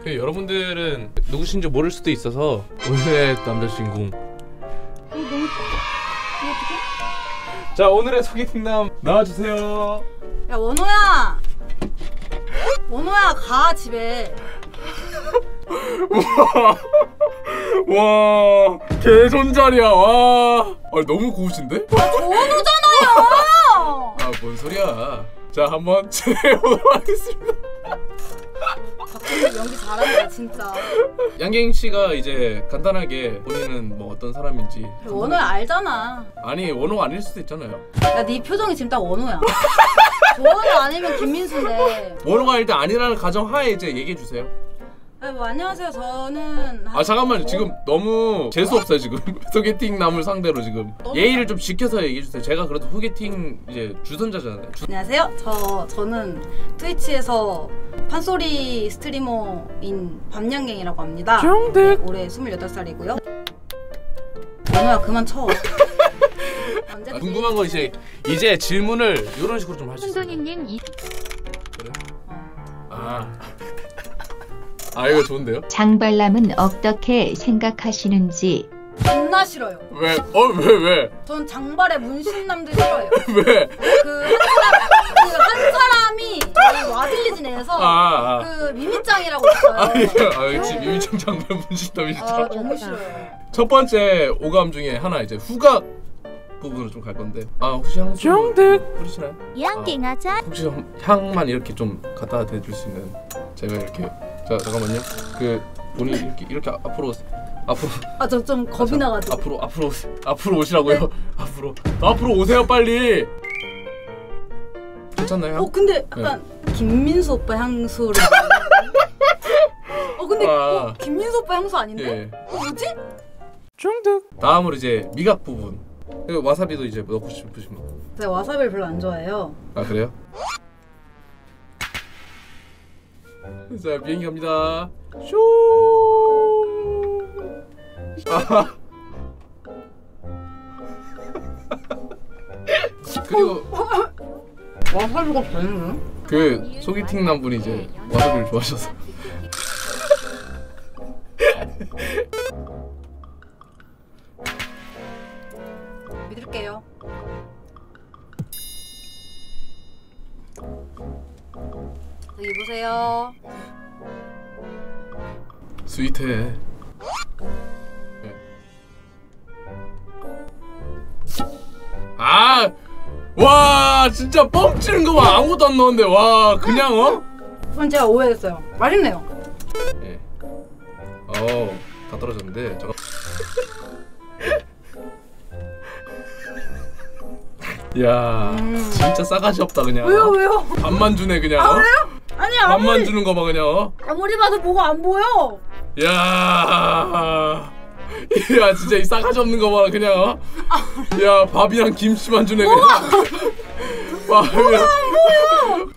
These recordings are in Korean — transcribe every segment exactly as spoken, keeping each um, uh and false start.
여러분들은 누구신지 모를 수도 있어서 오늘의 남자 주인공. 자, 오늘의 소개팅남 나와주세요. 야, 원호야. 원호야, 가 집에. 와, 개 손자리야. 와, 아, 너무 고우신데? 아, 저 원호잖아요. 아, 뭔 소리야. 자, 한번 진행해보도록 하겠습니다. 박준호 연기 잘한다 진짜. 양갱 씨가 이제 간단하게 본인은 뭐 어떤 사람인지. 원호야 알잖아. 아니, 원호가 아닐 수도 있잖아요. 야, 네 표정이 지금 딱 원호야. 원호 아니면 김민수인데. 원호가 일단 아니라는 가정하에 이제 얘기해 주세요. 아, 뭐 안녕하세요. 저는 아 잠깐만, 지금 너무 재수 없어요 지금. 소개팅 남을 상대로 지금 예의를 좀 지켜서 얘기해 주세요. 제가 그래도 소개팅 이제 주선자잖아요. 주... 안녕하세요. 저 저는 트위치에서 판소리 스트리머인 밤양갱이라고 합니다. 네, 올해 스물여덟 살이고요. 원호야 그만 쳐. 아, 궁금한 거 이제 이제 질문을 이런 식으로 좀 할 수 있어요. 손도니님 이 그래? 아. 아, 이거 좋은데요? 장발남은 어떻게 생각하시는지. 존나 싫어요. 왜? 어? 왜? 왜? 전 장발에 문신남들 싫어요. 왜? 그 한 사람, 그 한 사람이 저희 와빌리지 내에서 아, 아. 그 미미짱이라고 있어요. 아, 예. 아, 역시 미미짱 장발 문신남이 진짜. 아, 너무 싫어요. 첫 번째 오감 중에 하나 이제 후각 부분으로 좀 갈 건데. 아, 혹시 향수 정득 뿌리시나요? 양갱하자. 아, 혹시 향만 이렇게 좀 갖다 대줄 수 있는, 제가 이렇게. 자, 잠깐만요. 그 본인 이렇게 이렇게 앞으로 앞으로. 아, 저 좀 겁이 아, 나가지고. 앞으로 앞으로 오세요. 앞으로 오시라고요. 네. 앞으로 앞으로 오세요 빨리. 괜찮나요? 어, 근데 약간 네. 김민수 오빠 향수를. 어, 근데 아. 어, 김민수 오빠 향수 아닌데? 예. 어, 뭐지? 중득. 다음으로 이제 미각 부분. 와사비도 이제 넣고 싶으시면. 제가 와사비를 별로 안 좋아해요. 아, 그래요? 자, 비행기 갑니다. 쇼. 아. 그리고 와사비가 되네. 그 소개팅 남분이 이제 와사비를 좋아하셔서. 믿을게요. 여기 보세요. 스윗해. 네. 아, 와, 진짜 뻥치는 거 봐. 아무것도 안 넣었는데, 와, 그냥 어? 그건 제가 오해했어요. 맛있네요. 네. 어, 다 떨어졌는데. 잠깐. 야, 음. 진짜 싸가지 없다 그냥. 왜요, 왜요? 밥만 주네 그냥. 아, 어? 왜요? 아니, 밥만 아무리, 주는 거 봐 그냥. 어? 아무리 봐도 뭐가 안 보여. 야, 야, 진짜 이 싸가지 없는 거 봐 그냥. 어? 야, 밥이랑 김치만 주네 그냥. 뭐가 안 보여.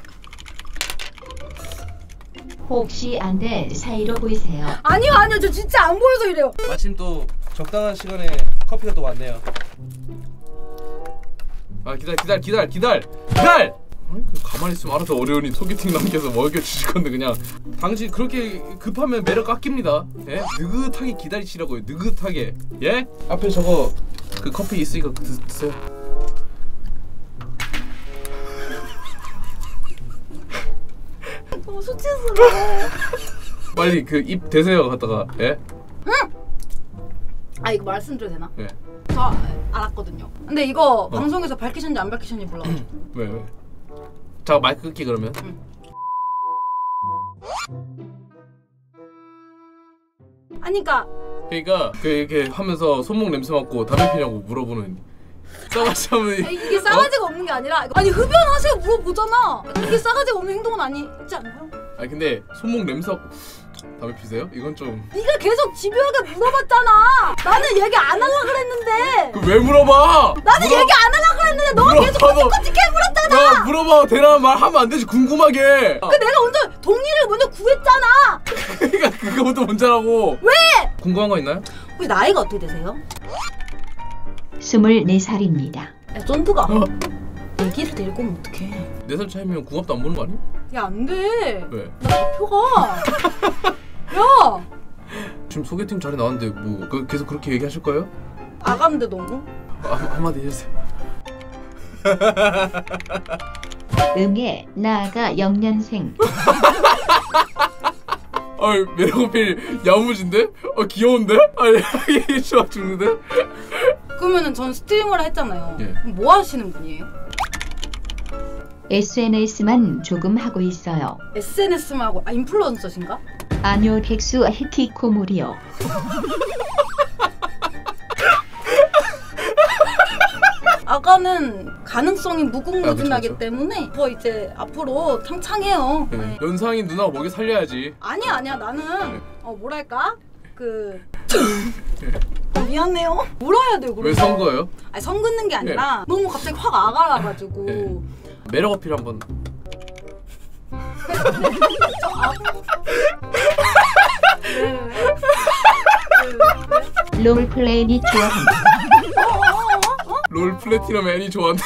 혹시 안돼 사이로 보이세요? 아니요, 아니요, 저 진짜 안 보여서 이래요. 마침 또 적당한 시간에 커피가 또 왔네요. 아, 기다려 기다려 기다려 기다려 기다려. 가만히 있으면 알아서 어려우니 소개팅 남께서 먹여주실 건데 그냥. 당신 그렇게 급하면 매력 깎입니다. 예? 느긋하게 기다리시라고요. 느긋하게. 예? 앞에 저거 그 커피 있으니까 드, 드세요. 너무 수치스러워. 빨리 그 입 대세요 갖다가. 예? 응! 아, 이거 말씀드려도 되나? 예. 저 알았거든요. 근데 이거 어. 방송에서 밝히셨는지 안 밝히셨는지 몰라가지고. 왜 왜? 자, 마이크 끄기 그러면. 응. 아니까. 그러니까 그 이렇게 하면서 손목 냄새 맡고 담배 피냐고 물어보는 싸가지 없는. 이게 싸가지가 어? 없는 게 아니라, 아니 흡연하세요 물어보잖아. 이게 싸가지가 없는 행동은 아니지 않나요? 아니 근데 손목 냄새 맡고 담배 피세요? 이건 좀. 네가 계속 집요하게 물어봤잖아. 나는 얘기 안 하려고 그랬는데. 그 왜 물어봐? 나는 물어... 얘기 안 하려고 그랬는데 너가 계속 꼬치꼬치게 물었잖아. 야, 물어봐. 대답 말 하면 안 되지. 궁금하게. 그 내가 먼저 동의를 먼저 구했잖아. 그러니까 그거부터 문제라고. 왜? 궁금한 거 있나요? 혹시 나이가 어떻게 되세요? 스물네 살입니다. 야, 쫀드가. 어? 얘기를 내고 오면 어떡해. 네 살 차이면 궁합도 안 보는 거 아니야? 야, 안 돼. 왜? 나 잡혀가. 야! 지금 소개팅 자리 나왔는데 뭐 그, 계속 그렇게 얘기하실 거예요? 아간데 너무? 아, 한마디 해주세요. 응애 나아가 영년생. 아이 매력 어필 야무진데? 아 귀여운데? 아이 좋아 죽는데? 그러면은 전 스트리머를 했잖아요. 예. 그럼 뭐 하시는 분이에요? 에스엔에스만 조금 하고 있어요. 에스엔에스만 하고 아 인플루언서신가? 아뇨 객수 히키코모리요. 아가는 가능성이 무궁무진하기 아, 그쵸, 그쵸. 때문에 더 이제 앞으로 창창해요. 네. 네. 연상인 누나가 먹여 살려야지. 아니야 아니야 나는 네. 어 뭐랄까 그 어, 미안해요. 뭐라 해야 돼요? 왜 선거예요? 아니 선 긋는 게 아니라 너무 갑자기 확 아가라가지고 네. 매력 어필 한번. 왜, 왜, 왜? 롤플레이니 좋아한다. 롤 플래티넘 애니 좋아한다.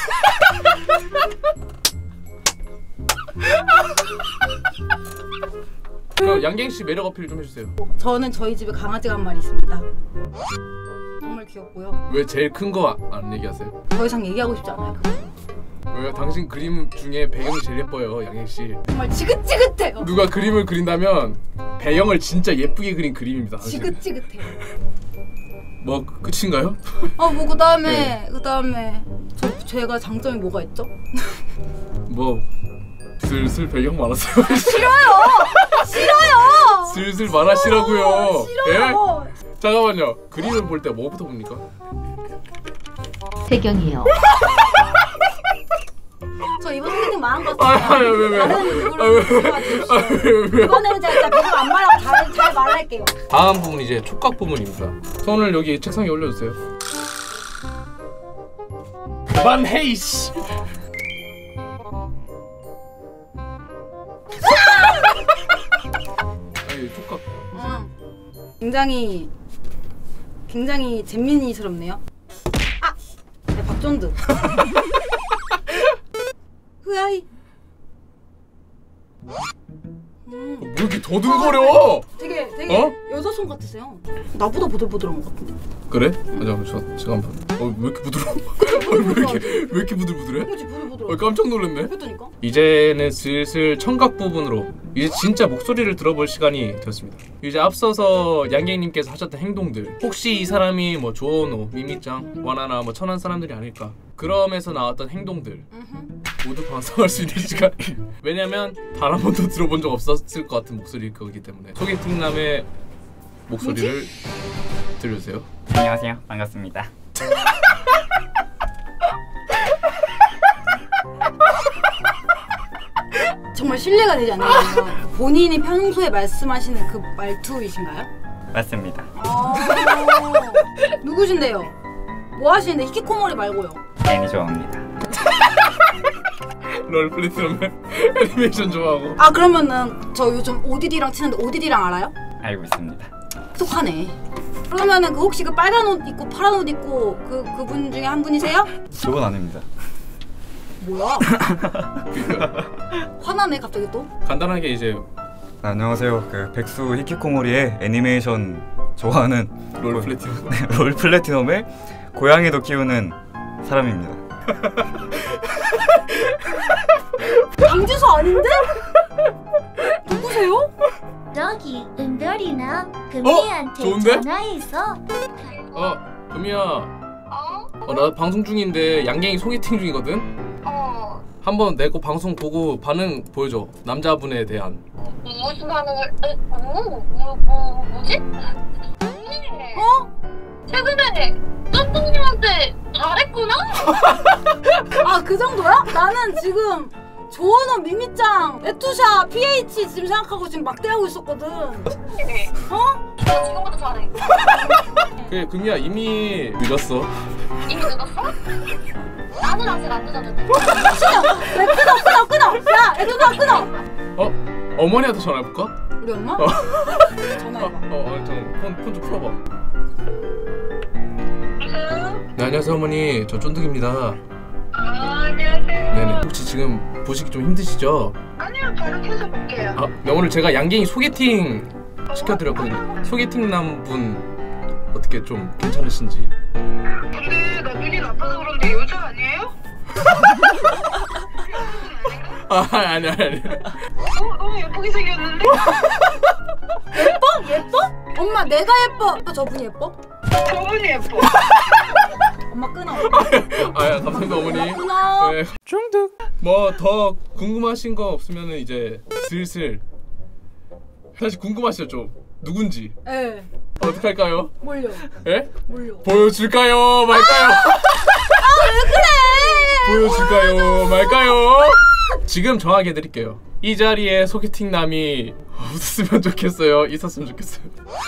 그럼 양갱 씨 매력 어필 좀 해주세요. 저는 저희 집에 강아지가 한 마리 있습니다. 정말 귀엽고요. 왜 제일 큰 거 안 얘기하세요? 더 이상 얘기하고 싶지 않아요. 왜요? 당신 그림 중에 배경이 제일 예뻐요, 양갱 씨. 정말 지긋지긋해요. 누가 그림을 그린다면 배경을 진짜 예쁘게 그린 그림입니다. 당신. 지긋지긋해요. 뭐 끝인가요? 아 뭐 그 다음에 네. 그 다음에 저 제가 장점이 뭐가 있죠? 뭐 슬슬 배경 말하세요. 싫어요. 싫어요. 슬슬 말하시라고요. 싫어요. 예? 잠깐만요. 그림을 볼 때 뭐부터 봅니까? 태경이요. 저 이번 소개팅 망한 것 아, 같아요. 왜, 왜, 왜? 다른 아, 누구를 왜, 불러와주십시오. 아, 왜, 왜? 이번에는 제가 진짜 배경 안 말하고 잘, 잘 말할게요. 다음 부분 이제 촉각 부분입니다. 손을 여기 책상에 올려주세요. 그만해 이씨. 아니 촉각. 음. 굉장히 굉장히 잼민이스럽네요. 아, 네, 박존드. 흐아이. 음, 왜 이렇게 더듬거려? 되게 되게 어? 여자 손 같으세요. 나보다 보들보들한 것 같은데. 그래? 맞아, 저 제가 한번. 어, 왜 이렇게 부드러워? 왜 이렇게 왜 이렇게 부들부들해? 그렇지 보들보들. 어, 깜짝 놀랐네. 그랬다니까. 이제는 슬슬 청각 부분으로 이제 진짜 목소리를 들어볼 시간이 되었습니다. 이제 앞서서 양갱님께서 하셨던 행동들, 혹시 이 사람이 뭐 조원호, 미미짱, 와나나 뭐 천한 사람들이 아닐까, 그럼에서 나왔던 행동들 음흠. 모두 방송할 수 있는 시간. 왜냐면 단 한 번도 들어본 적 없었을 것 같은 목소리일 거기 때문에 소개팅남의 목소리를 들려주세요. 안녕하세요. 반갑습니다. 정말 신뢰가 되지 않는 거예요. 본인이 평소에 말씀하시는 그 말투이신가요? 맞습니다. 아 누구신데요? 뭐 하시는데 히키코모리 말고요? 애니 좋아합니다. 롤 플래티넘 애니메이션 좋아하고. 아 그러면은 저 요즘 오디디랑 치는데 오디디랑 알아요? 알고 있습니다. 똑하네. 그러면은 그 혹시 그 빨간 옷 입고 파란 옷 입고 그 그분 중에 한 분이세요? 그건 아닙니다. 뭐야? 그러니까 화나네 갑자기 또. 간단하게 이제 네, 안녕하세요. 그 백수 히키코모리의 애니메이션 좋아하는 롤 고- 플래티넘. 네, 롤 플래티넘의 고양이도 키우는 사람입니다. 강지수 아닌데? 누구세요? 저기 은별이나 금이한테 좋은데? 전화해서 어, 금이야. 어? 어, 나 방송 중인데 양갱이 소개팅 중이거든. 어 한번 내 거 방송 보고 반응 보여줘. 남자분에 대한. 무슨 반응을 에, 어? 뭐, 뭐, 뭐지? 언니 어? 최근에 쫀똥님한테 잘했구나? 아 그 정도야? 나는 지금 조원호, 미미짱, 에투샤, 피에이치 지금 생각하고 지금 막대하고 있었거든. 네. 어? 나 지금부터 잘해. 그래, 금이야 이미 늦었어. 이미 늦었어? 나는 아직 안 늦었는데. 신영! 왜 끊어 끊어 끊어! 야! 에투샤 끊어! 어? 어머니한테 전화해볼까? 우리 엄마? 어. 어, 전화해봐. 어, 잠깐 폰, 폰 좀 풀어봐. 여보세요? 네, 안녕하세요 어머니. 저 쫀득입니다. 아, 안녕하세요. 네네. 혹시 지금 보시기 좀 힘드시죠? 아니요, 바로 켜서 볼게요. 아, 네, 오늘 제가 양갱이 소개팅 시켜드렸거든요. 소개팅 남분 어떻게 좀 괜찮으신지. 근데 나 눈이 나빠서 그런데 여자 아니에요? 아 아니 아니 아니. 어, 너무 예쁘게 생겼는데? 예뻐? 예뻐? 엄마 내가 예뻐. 또 저분이 예뻐? 저분이 예뻐. 엄마 끊어. 아야 감사합니다 어머니. 끊어. 네. 중득. 뭐 더 궁금하신 거 없으면은 이제 슬슬 사실 궁금하시죠? 누군지 예. 어떻게 할까요? 뭘요? 예? 뭘요? 보여줄까요? 말까요? 아 왜 그래? 보여줄까요? 말까요? 지금 정하게 해드릴게요. 이 자리에 소개팅남이 없었으면 좋겠어요. 있었으면 좋겠어요.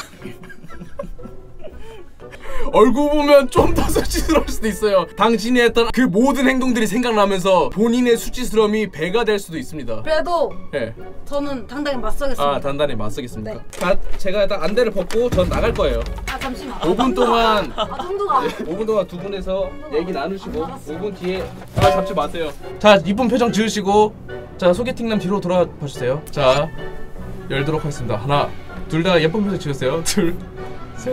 얼굴 보면 좀 더 수치스러울 수도 있어요. 당신이 했던 그 모든 행동들이 생각나면서 본인의 수치스러움이 배가 될 수도 있습니다. 그래도 예. 저는 당당히 맞서겠습니다. 아 단단히 맞서겠습니까? 네. 자, 제가 일단 안대를 벗고 전 나갈 거예요. 아 잠시만. 오 분 동안 아 정도가. 오 분 동안 두 분에서 얘기 나누시고 오 분 뒤에 아 잡지 마세요. 자 이쁜 표정 지으시고 자 소개팅남 뒤로 돌아봐 주세요. 자 열도록 하겠습니다. 하나 둘 다 예쁜 표정 지으세요. 둘 셋.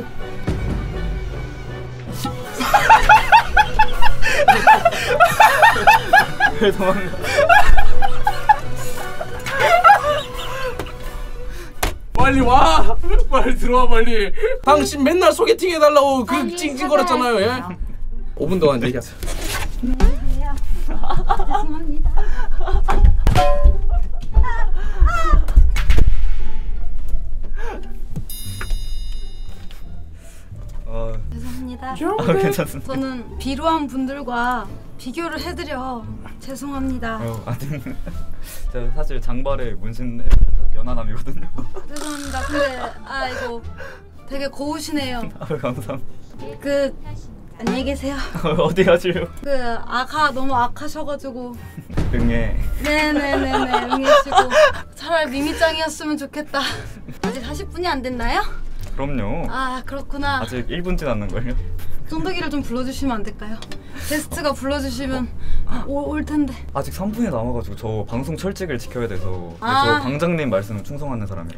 왜 도망가? 빨리 와! 빨리 들어와 빨리. 당신 맨날 소개팅 해달라고 그 찡찡거렸잖아요. 예? 오 분 동안 얘기하세요. 안녕하세요. 죄송합니다. 아, 죄송합니다. 아 괜찮습니다. 저는 비루한 분들과 비교를 해드려 죄송합니다. 어, 아니 제가 사실 장발에 문신 연하남이거든요. 죄송합니다. 근데 아 이거 되게 고우시네요. 아, 감사합니다. 그 안녕히 계세요. 어디 가실래요? 그 아가 너무 악하셔가지고 응애. 네네네네 응애시고 차라리 미미짱이었으면 좋겠다. 아직 사십 분이 안 됐나요? 그럼요. 아 그렇구나. 아직 일 분째 남는걸요? 쫀득이를 좀 불러주시면 안 될까요? 게스트가 불러주시면 오, 올 텐데. 아직 삼 분이 남아가지고 저 방송 철칙을 지켜야 돼서 아. 저 방장님 말씀은 충성하는 사람이라.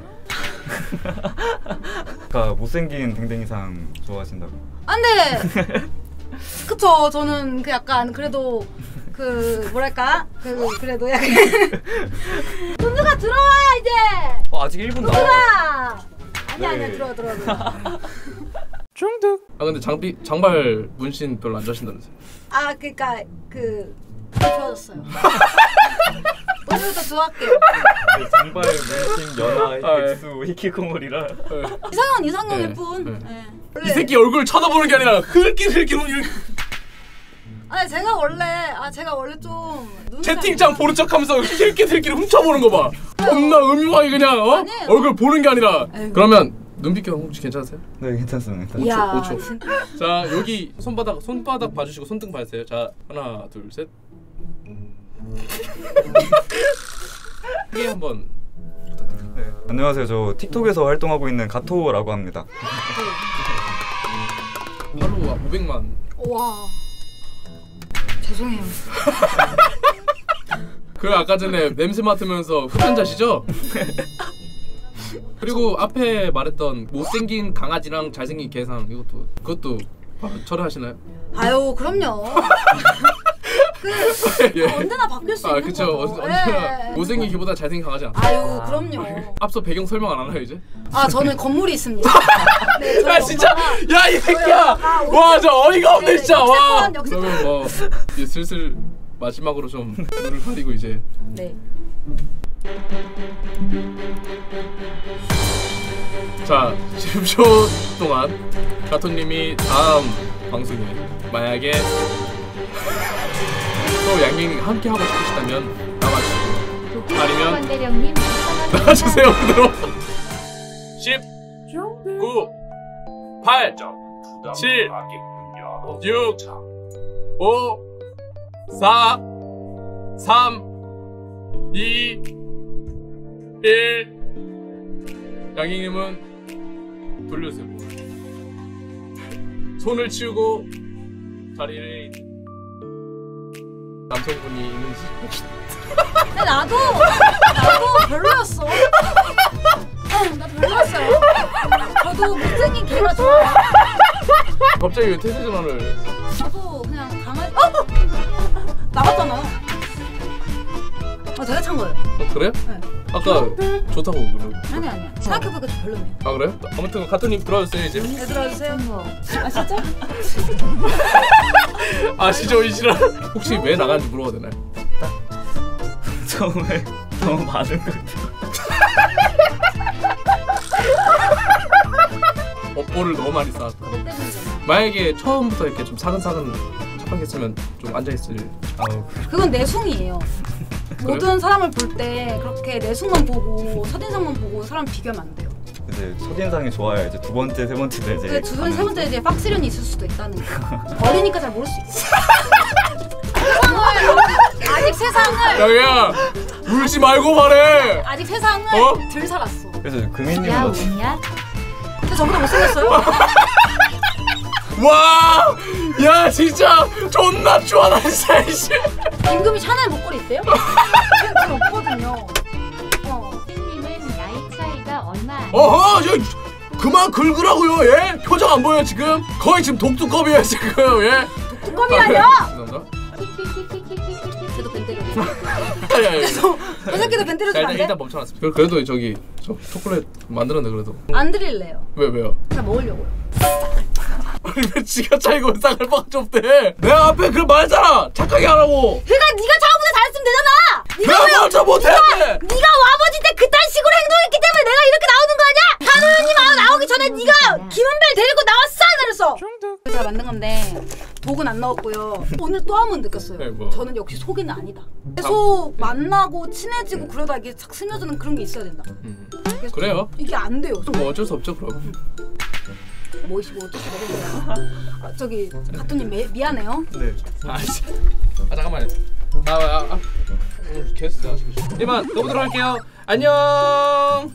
그러니까 못생긴 댕댕이상 좋아하신다고. 안돼. 그쵸. 저는 그 약간 그래도 그 뭐랄까 그 그래도 약간 쫀득아 들어와 이제. 어, 아직 일 분 남아. 쫀득아. 아니야 네. 아니야 들어와 들어와 들어와. 중득. 아 근데 장비 장발 문신 별로 안 좋아하신다면서요? 아 그니까 그 좋아졌어요. 오늘부터 좋아할게요. 네, 장발 문신 연하 아, 예. 백수 히키코모리라. 이상형 이상형일 네, 뿐. 네. 네. 이 새끼 얼굴 쳐다보는 게 아니라 흘길 흘길 이렇게 아니 제가 원래 아 제가 원래 좀 눈살- 채팅창 보는 척하면서 흘길 흘길 훔쳐보는 거 봐. 겁나 음흉하게 그냥 어? 아니에요. 얼굴 보는 게 아니라. 에이구. 그러면 눈빛 교환 혹시 괜찮으세요? 네 괜찮습니다. 이야, 오 초, 오 초. 진짜. 자 여기 손바닥 손바닥 봐주시고 손등 봐주세요. 자 하나 둘 셋. 크게 한번 부탁드립니다. 네. 안녕하세요. 저 틱톡에서 활동하고 있는 가토라고 합니다. 하루 오백만. 와 죄송해요. 그 아까 전에 냄새 맡으면서 흡연자시죠? 그리고 앞에 말했던 못생긴 강아지랑 잘생긴 개상 이것도 그것도 바로 철회하시나요? 아유 그럼요. 그 예. 언제나 바뀔 수 아 있는 그쵸. 거죠. 언- 언제나 예, 예. 못생긴 개보다 잘생긴 강아지 않아. 아유 그럼요. 앞서 배경 설명 안 하나요 이제? 아 저는 건물이 있습니다. 네, 저희 야 진짜 엄마가- 야 이 새끼야 엄마가 와 저 어이가 없네 네, 진짜 와 역세권, 그러면 뭐 이제 슬슬 마지막으로 좀 눈을 가리고 이제 네. 자 십 초 동안 가토님이 다음 방송에 만약에 또 양갱이 함께 하고 싶으시다면 나와주시고 아니면 원대령님 나와주세요 그대로 십 구 팔 칠 육 오 사 삼 이 일 양이님은 돌려주세요. 손을 치우고 자리를 남성분이 있는지. 근데 나도 나도 별로였어. 나 별로였어요. 저도 못생긴 개가 좋아요. 갑자기 왜 태세 전환을? 저도 그냥 강아지. 어! 나갔잖아요. 아 제가 찬 거예요. 어, 그래요? 네. 아까 좋다고 그러. 아니 아니야. 생각해보니까 좀 별로네. 아 그래요? 아무튼 가토님 들어주세요 이제. 네 들어주세요. 아 진짜? 아시죠 이 지랄. 혹시 왜 나간지 물어봐도 되나요? 처음에 너무 많은 것 업보를 너무 많이 쌓았다. 너 때문이잖아. 만약에 처음부터 이렇게 좀 사근사근 착하겠으면 좀 앉아있을. 아우 그건 내숭이에요. 모든 사람을 볼 때 그렇게 내숭만 보고 첫인상만 보고 사람 비교하면 안 돼요. 이제 첫인상이 좋아요. 이제 두 번째 세 번째 이제 근데 두 번째 세 번째 이제 빡시련이 있을 수도 있다는 거. 어리니까 잘 모를 수 있어. 세상을 아직 세상을 야야 울지 말고 말해. 아직 세상을 어? 덜 살았어. 그래서 금희님은 야 어떻게 웃냐? 근데 저보다 못생겼어요? 와, 야 진짜 존나 좋아 나 진짜. 임금이 샤넬 목걸이 있대요? 잘 없거든요. 어. 님은 나이 차이가 얼마 안 어허, 저 그만 긁으라고요. 예? 표정 안 보여 지금? 거의 지금 독두껍이에요 지금. 예? 독두껍이라뇨? 그런가? 저도 벤때려. 야야야. 저 새끼도 벤때려 자, 주면 안 일단, 돼? 일단 멈춰놨습니다. 그래도 저기 저 초콜릿 만들었네 그래도. 안 드릴래요. 왜 왜요? 그냥 먹으려고요. 아니 왜 지가 차이고 왜 쌍을 박지 없대? 내가 앞에 그 말했잖아. 착하게 하라고. 그러니까 네가 처음부터 잘했으면 되잖아. 내가 먼저 못해. 네가 와버지 때 그딴 식으로 행동했기 때문에 내가 이렇게 나오는 거 아니야? 하느님 아 나오기 전에 네가 김은별 데리고 나왔어 안 그랬어? 제가 만든 건데 독은 안 넣었고요. 오늘 또 한 번 느꼈어요. 네, 뭐. 저는 역시 속이는 아니다. 계속 만나고 친해지고 그러다 이게 착 스며드는 그런 게 있어야 된다. 음. 그래서 그래요? 이게 안 돼요. 뭐 어쩔 수 없죠 그럼. 뭐이시고 어떻게 먹을래요? 아, 저기 가토님 미, 미안해요. 네. 아씨. 아 잠깐만요. 아, 아, 아. 오늘 게스트 하시고 싶어. 이만 너무 들어갈게요. 안녕.